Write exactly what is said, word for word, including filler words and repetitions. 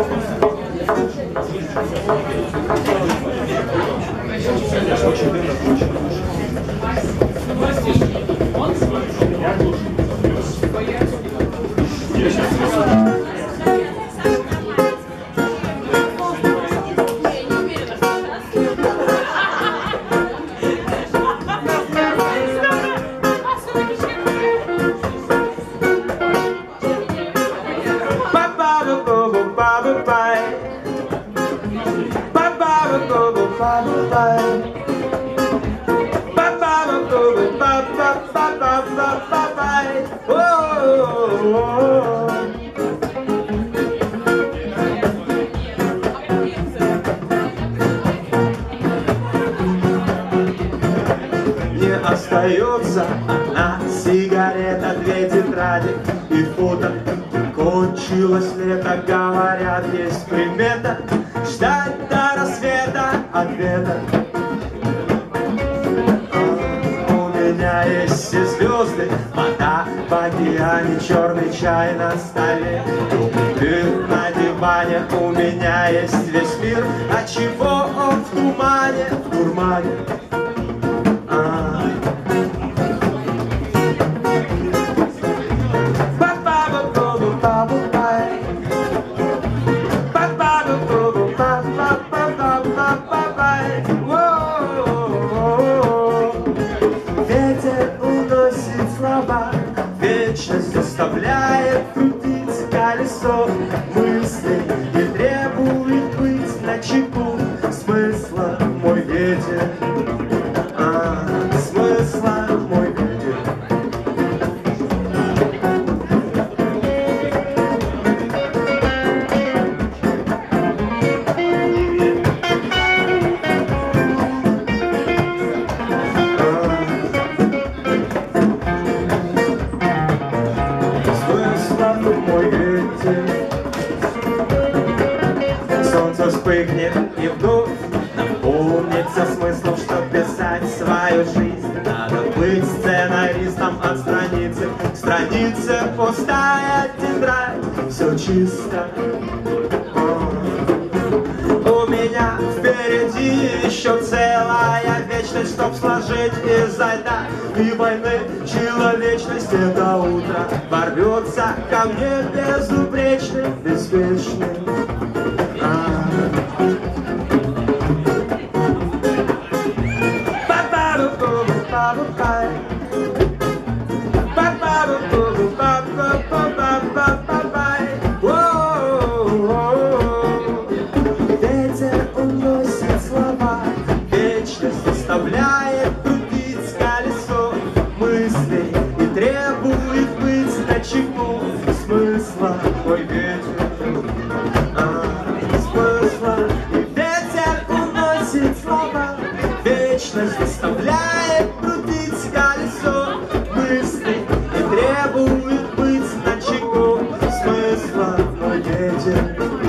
Не остается одна сигарета, две тетради и фото. Кончилось лето, говорят, есть примета ждать до рассвета ответа. У меня есть все звезды, вода в океане, черный чай на столе, ты на диване. У меня есть весь мир, а чего он в тумане, в дурмане. Ветер уносит слова, вечность заставляет крутить колесо мысли и требует быть начеку. Смысла мой ветер, а, смысла мой ветер. Мой ветер. Солнце вспыхнет и вдруг наполнится смыслом, что писать свою жизнь. Надо быть сценаристом от страницы к странице, пустая тетрадь, все чисто. У меня впереди еще целая вечность, чтоб сложить изо льда и войны человечность. Это утро ворвется ко мне безупречным, беспечным. Ветер уносит слова, вечность заставляет крутить колесо мыслей и требует быть начеку. Смысла мой ветер, а, смысла. И ветер уносит слова, вечность заставляет крутить колесо мыслей и требует быть начеку. Смысла мой ветер.